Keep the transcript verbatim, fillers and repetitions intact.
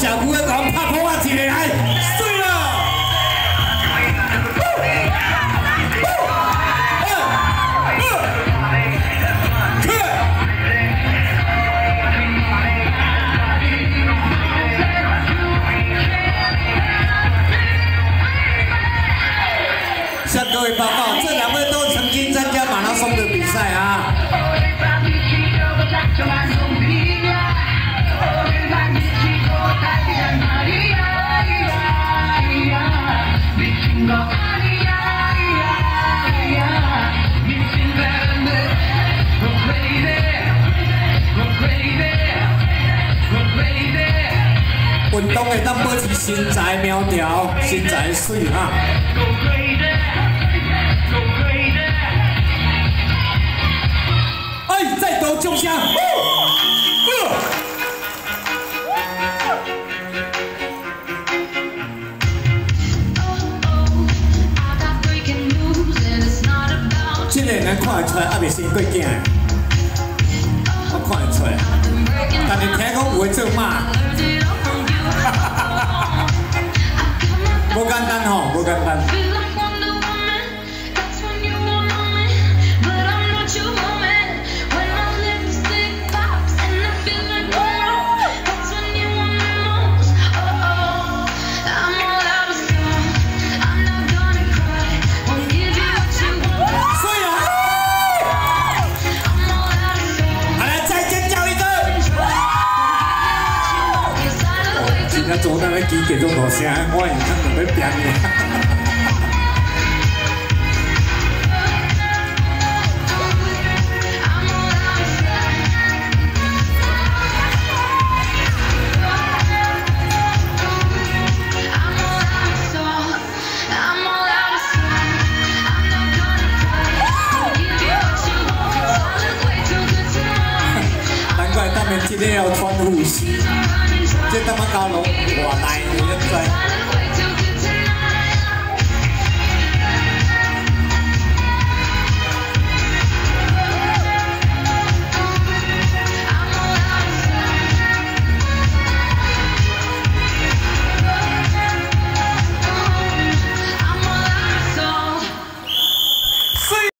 小姑的讲拍破啊，一个来，水了。 向各位报告，这两位都曾经参加马拉松的比赛啊。运动会当保持身材苗条、身材水哈。 哎，再多中枪！这个咱看得出来，还未生过囝的，我看得出来。但是听讲有会做马，无简单吼，无简单。 那左那个机给做大声，我现在准备变你。难怪他们今天要穿护膝。 这他妈高楼，我来你就知。